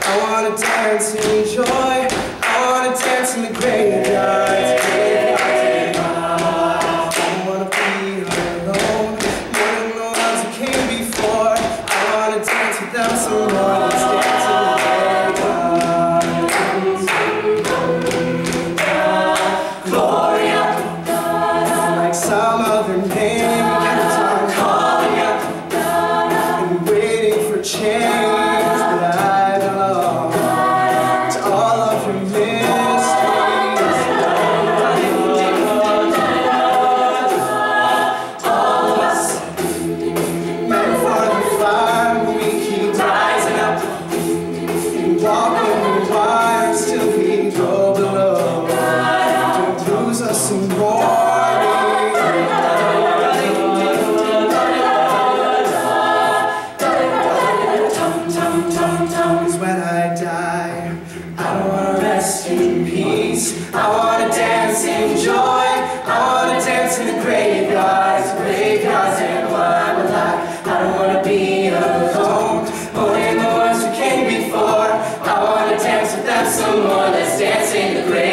I wanna dance in joy. I wanna dance in the graveyards. I don't wanna be alone. More than the ones who came before. I wanna dance with them some more. Let's dance in the graveyards. Gloria, like some other name, I'm calling you and waiting for change. I wanna dance in joy. I wanna dance in the graveyards, and while I'm alive, I don't wanna be alone. More than the ones who came before. I wanna dance with them some more. Let's dance in the graveyards.